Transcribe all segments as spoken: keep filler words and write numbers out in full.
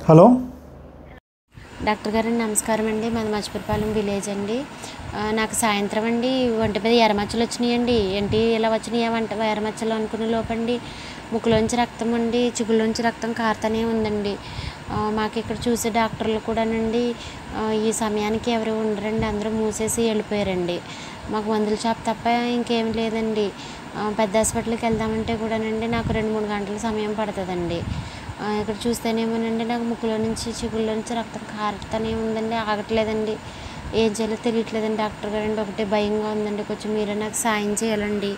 Hello doctor గారు నమస్కారం అండి. మాది మచిపూర్పాలెం విలేజ్ అండి. నాకు సాయంత్రం అండి ఒంటి మీద ఎర్రమచ్చలు వచ్చినాయండి. ఏంటి ఇలా వచ్చినాయి వంట ఎర్రమచ్చలు అనుకునే లోపండి ముక్కులోంచి రక్తం అండి, చిగుళ్ళలోంచి రక్తం కారుతూనే ఉందండి. మాకు ఇక్కడ చూసే డాక్టర్లు కూడానండి ఈ సమయానికి ఎవరు ఉండరండి, అందరూ మూసేసి వెళ్ళిపోయారండి. మాకు మందుల షాప్ తప్ప ఇంకేం లేదండి. పెద్ద హాస్పిటల్కి వెళ్దామంటే కూడానండి నాకు రెండు మూడు గంటల సమయం పడుతుందండి. ఇక్కడ చూస్తేనేమోనండి నాకు ముక్కులో నుంచి చిగుళ్ళ నుంచి రక్తం కారుతూనే ఉందండి, ఆగట్లేదండి. ఏం చేయాలో తెలియట్లేదండి డాక్టర్ గారు అండి. ఒకటే భయంగా ఉందండి. కొంచెం మీరే నాకు సాయం చేయాలండి.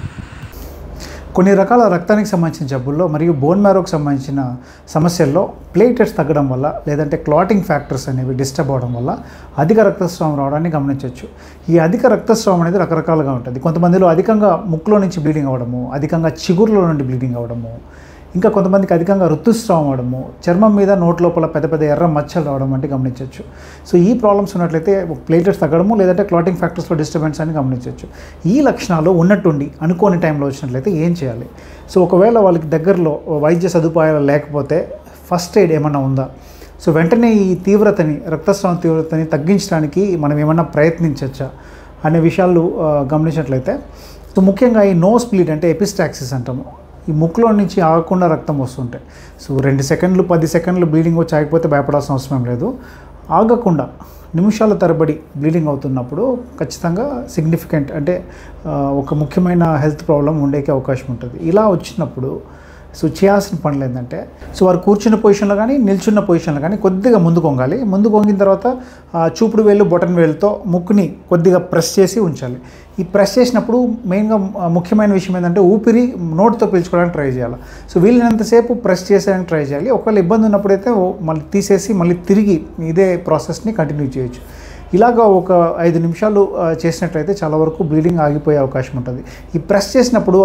కొన్ని రకాల రక్తానికి సంబంధించిన జబ్బుల్లో మరియు బోన్ మ్యారోకి సంబంధించిన సమస్యల్లో ప్లేటెట్స్ తగ్గడం వల్ల లేదంటే క్లాటింగ్ ఫ్యాక్టర్స్ అనేవి డిస్టర్బ్ అవడం వల్ల అధిక రక్తస్రావం రావడాన్ని గమనించవచ్చు. ఈ అధిక రక్తస్రావం అనేది రకరకాలుగా ఉంటుంది. కొంతమందిలో అధికంగా ముక్కులో నుంచి బ్లీడింగ్ అవ్వడము, అధికంగా చిగురులో నుండి బ్లీడింగ్ అవ్వడము, ఇంకా కొంతమందికి అధికంగా ఋతుస్రావం అవడము, చర్మం మీద నోట్ లోపల పెద్ద పెద్ద ఎర్ర మచ్చలు రావడం అంటే గమనించవచ్చు. సో ఈ ప్రాబ్లమ్స్ ఉన్నట్లయితే ప్లేటెట్స్ తగ్గడము లేదంటే క్లాటింగ్ ఫ్యాక్టర్స్లో డిస్టర్బెన్స్ అని గమనించవచ్చు. ఈ లక్షణాలు ఉన్నట్టుండి అనుకోని టైంలో వచ్చినట్లయితే ఏం చేయాలి? సో ఒకవేళ వాళ్ళకి దగ్గరలో వైద్య సదుపాయాలు లేకపోతే ఫస్ట్ ఎయిడ్ ఏమన్నా ఉందా? సో వెంటనే ఈ తీవ్రతని రక్తస్రావం తీవ్రతని తగ్గించడానికి మనం ఏమన్నా ప్రయత్నించవచ్చా అనే విషయాలు గమనించినట్లయితే, సో ముఖ్యంగా ఈ నోస్ బ్లీడ్ అంటే ఎపిస్టాక్సిస్ అంటాము. ఈ ముక్కులో నుంచి ఆగకుండా రక్తం వస్తుంటాయి. సో రెండు సెకండ్లు పది సెకండ్లు బ్లీడింగ్ వచ్చి ఆగిపోతే భయపడాల్సిన అవసరం లేదు. ఆగకుండా నిమిషాల తరబడి బ్లీడింగ్ అవుతున్నప్పుడు ఖచ్చితంగా సిగ్నిఫికెంట్ అంటే ఒక ముఖ్యమైన హెల్త్ ప్రాబ్లం ఉండేకే అవకాశం ఉంటుంది. ఇలా వచ్చినప్పుడు సో చేయాల్సిన పనులు ఏంటంటే, సో వారు కూర్చున్న పొజిషన్లో కానీ నిల్చున్న పొజిషన్లో కానీ కొద్దిగా ముందుకు వంగాలి. ముందుకు వంగిన తర్వాత చూపుడు వేలు బొటన్ వేలుతో ముక్కుని కొద్దిగా ప్రెస్ చేసి ఉంచాలి. ఈ ప్రెస్ చేసినప్పుడు మెయిన్గా ముఖ్యమైన విషయం ఏంటంటే ఊపిరి నోటితో పీల్చుకోవడానికి ట్రై చేయాలి. సో వీళ్ళనంతసేపు ప్రెస్ చేసేయడానికి ట్రై చేయాలి. ఒకవేళ ఇబ్బంది ఉన్నప్పుడైతే మళ్ళీ తీసేసి మళ్ళీ తిరిగి ఇదే ప్రాసెస్ని కంటిన్యూ చేయొచ్చు. ఇలాగా ఒక ఐదు నిమిషాలు చేసినట్లయితే చాలా వరకు బ్లీడింగ్ ఆగిపోయే అవకాశం ఉంటుంది. ఈ ప్రెస్ చేసినప్పుడు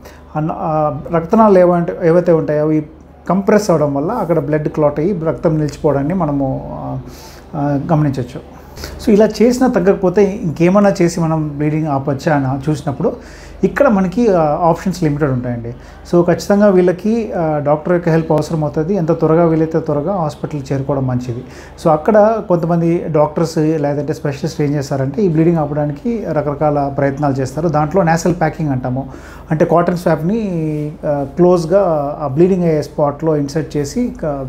రక్తనాళాలు ఏవంటే ఏవైతే ఉంటాయో అవి కంప్రెస్ అవ్వడం వల్ల అక్కడ బ్లడ్ క్లాట్ అయ్యి రక్తం నిలిచిపోవడాన్ని మనము గమనించవచ్చు. సో ఇలా చేసినా తగ్గకపోతే ఇంకేమైనా చేసి మనం బ్లీడింగ్ ఆపొచ్చా అని చూసినప్పుడు ఇక్కడ మనకి ఆప్షన్స్ లిమిటెడ్ ఉంటాయండి. సో ఖచ్చితంగా వీళ్ళకి డాక్టర్ యొక్క హెల్ప్ అవసరం అవుతుంది. ఎంత త్వరగా వీలైతే త్వరగా హాస్పిటల్కి చేరుకోవడం మంచిది. సో అక్కడ కొంతమంది డాక్టర్స్ లేదంటే స్పెషలిస్ట్ ఏం చేస్తారంటే ఈ బ్లీడింగ్ ఆపడానికి రకరకాల ప్రయత్నాలు చేస్తారు. దాంట్లో నేసల్ ప్యాకింగ్ అంటాము. అంటే కాటన్ స్వాప్ని క్లోజ్గా ఆ బ్లీడింగ్ అయ్యే స్పాట్లో ఇన్సర్ట్ చేసి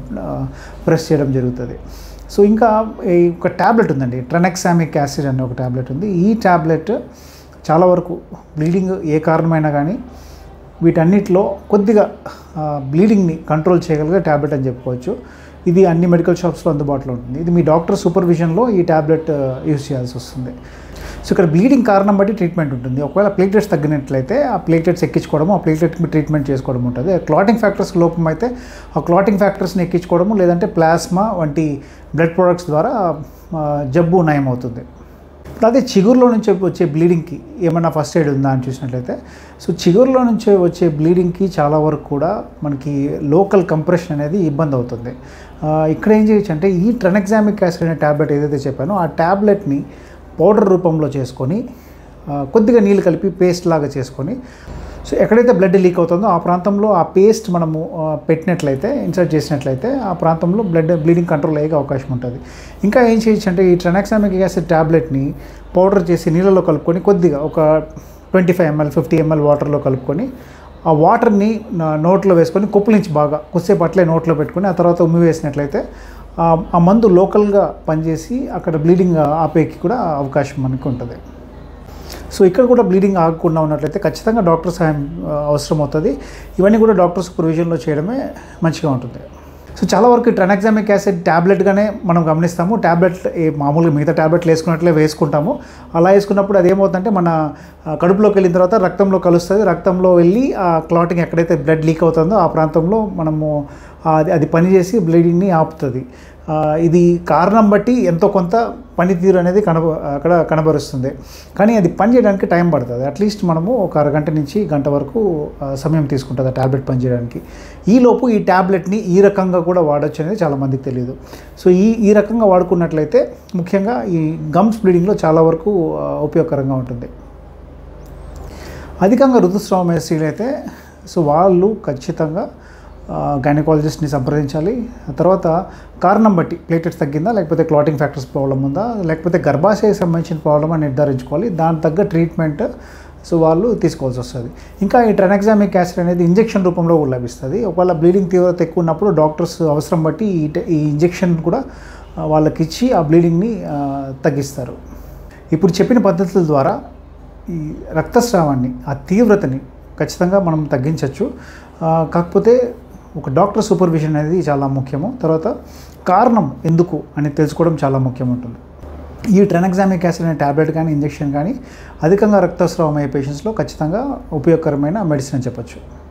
ప్రెస్ చేయడం జరుగుతుంది. సో ఇంకా ఒక ట్యాబ్లెట్ ఉందండి, ట్రనెక్సామిక్ యాసిడ్ అనే ఒక ట్యాబ్లెట్ ఉంది. ఈ ట్యాబ్లెట్ చాలా వరకు బ్లీడింగ్ ఏ కారణమైనా కానీ వీటన్నిటిలో కొద్దిగా బ్లీడింగ్ని కంట్రోల్ చేయగలిగే ట్యాబ్లెట్ అని చెప్పుకోవచ్చు. ఇది అన్ని మెడికల్ షాప్స్లో అందుబాటులో ఉంటుంది. ఇది మీ డాక్టర్ సూపర్విజన్లో ఈ ట్యాబ్లెట్ యూజ్ చేయాల్సి వస్తుంది. సో ఇక్కడ బ్లీడింగ్ కారణం బట్టి ట్రీట్మెంట్ ఉంటుంది. ఒకవేళ ప్లేటెట్స్ తగ్గినట్లయితే ఆ ప్లేటెట్స్ ఎక్కించుకోవడము, ఆ ప్లేటెట్కి ట్రీట్మెంట్ చేసుకోవడం ఉంటుంది. క్లాటింగ్ ఫ్యాక్టర్స్ లోపం అయితే ఆ క్లాటింగ్ ఫ్యాక్టర్స్ని ఎక్కించుకోవడము లేదంటే ప్లాస్మా వంటి బ్లడ్ ప్రొడక్ట్స్ ద్వారా జబ్బు నయం అవుతుంది. అదే చిగురులో నుంచి వచ్చే బ్లీడింగ్కి ఏమైనా ఫస్ట్ ఎయిడ్ ఉందా అని చూసినట్లయితే, సో చిగురులో నుంచి వచ్చే బ్లీడింగ్కి చాలా వరకు కూడా మనకి లోకల్ కంప్రెషన్ అనేది ఇబ్బంది అవుతుంది. ఇక్కడ ఏం చేయొచ్చు అంటే ఈ ట్రనెక్సామిక్ యాసిడ్ అనే ట్యాబ్లెట్ ఏదైతే చెప్పానో ఆ ట్యాబ్లెట్ని పౌడర్ రూపంలో చేసుకొని కొద్దిగా నీళ్ళు కలిపి పేస్ట్ లాగా చేసుకొని, సో ఎక్కడైతే బ్లడ్ లీక్ అవుతుందో ఆ ప్రాంతంలో ఆ పేస్ట్ మనము పెట్టినట్లయితే ఇన్సర్ట్ చేసినట్లయితే ఆ ప్రాంతంలో బ్లడ్ బ్లీడింగ్ కంట్రోల్ అయ్యే అవకాశం ఉంటుంది. ఇంకా ఏం చేయొచ్చు అంటే ఈ ట్రనెక్సామిక్ యాసిడ్ ట్యాబ్లెట్ని పౌడర్ చేసి నీళ్ళలో కలుపుకొని కొద్దిగా ఒక twenty five ML fifty ML వాటర్లో కలుపుకొని ఆ వాటర్ని నోట్లో వేసుకొని కొప్పులించి బాగా కొద్దిసేపు అట్లే నోట్లో పెట్టుకొని ఆ తర్వాత ఉమ్మి వేసినట్లయితే ఆ మందు లోకల్గా పనిచేసి అక్కడ బ్లీడింగ్ ఆపేకి కూడా అవకాశం మనకు ఉంటుంది. సో ఇక్కడ కూడా బ్లీడింగ్ ఆగకుండా ఉన్నట్లయితే ఖచ్చితంగా డాక్టర్ సహాయం అవసరం అవుతుంది. ఇవన్నీ కూడా డాక్టర్ సూపర్విజన్లో చేయడమే మంచిగా ఉంటుంది. సో చాలా వరకు ట్రనెక్సామిక్ యాసిడ్ ట్యాబ్లెట్గానే మనం గమనిస్తాము. ట్యాబ్లెట్ మామూలుగా మిగతా ట్యాబ్లెట్లు వేసుకున్నట్లే వేసుకుంటాము. అలా వేసుకున్నప్పుడు అది ఏమవుతుందంటే మన కడుపులోకి వెళ్ళిన తర్వాత రక్తంలో కలుస్తుంది. రక్తంలో వెళ్ళి ఆ క్లాటింగ్ ఎక్కడైతే బ్లడ్ లీక్ అవుతుందో ఆ ప్రాంతంలో మనము అది అది పనిచేసి బ్లీడింగ్ని ఆపుతుంది. ఇది కారణం బట్టి ఎంతో కొంత పనితీరు అనేది కనబ అక్కడ కనబరుస్తుంది. కానీ అది పని చేయడానికి టైం పడుతుంది. అట్లీస్ట్ మనము ఒక అరగంట నుంచి గంట వరకు సమయం తీసుకుంటుంది ఆ ట్యాబ్లెట్ పనిచేయడానికి. ఈలోపు ఈ ట్యాబ్లెట్ని ఈ రకంగా కూడా వాడచ్చు అనేది చాలామందికి తెలియదు. సో ఈ ఈ రకంగా వాడుకున్నట్లయితే ముఖ్యంగా ఈ గమ్స్ బ్లీడింగ్లో చాలా వరకు ఉపయోగకరంగా ఉంటుంది. అధికంగా ఋతుస్రావం స్త్రీలు అయితే సో వాళ్ళు ఖచ్చితంగా గైనకాలజిస్ట్ని సంప్రదించాలి. తర్వాత కారణం బట్టి ప్లేటెట్స్ తగ్గిందా, లేకపోతే క్లాటింగ్ ఫ్యాక్టర్స్ ప్రాబ్లం ఉందా, లేకపోతే గర్భాశయకి సంబంధించిన ప్రాబ్లం అని నిర్ధారించుకోవాలి. దాని తగ్గ ట్రీట్మెంట్ సో వాళ్ళు తీసుకోవాల్సి వస్తుంది. ఇంకా ఈ ట్రైనెక్సామిక్ యాసిడ్ అనేది ఇంజెక్షన్ రూపంలో కూడా లభిస్తుంది. ఒకవేళ బ్లీడింగ్ తీవ్రత ఎక్కువ ఉన్నప్పుడు డాక్టర్స్ అవసరం బట్టి ఈ ఈ ఇంజెక్షన్ కూడా వాళ్ళకి ఇచ్చి ఆ బ్లీడింగ్ని తగ్గిస్తారు. ఇప్పుడు చెప్పిన పద్ధతుల ద్వారా ఈ రక్తస్రావాన్ని, ఆ తీవ్రతని ఖచ్చితంగా మనం తగ్గించవచ్చు. కాకపోతే ఒక డాక్టర్ సూపర్విజన్ అనేది చాలా ముఖ్యము. తర్వాత కారణం ఎందుకు అని తెలుసుకోవడం చాలా ముఖ్యం ఉంటుంది. ఈ ట్రైనెక్సామిక్ యాసిడ్ అనే ట్యాబ్లెట్ కానీ ఇంజెక్షన్ కానీ అధికంగా రక్తస్రావం అయ్యే పేషెంట్స్లో ఖచ్చితంగా ఉపయోగకరమైన మెడిసిన్ అని చెప్పచ్చు.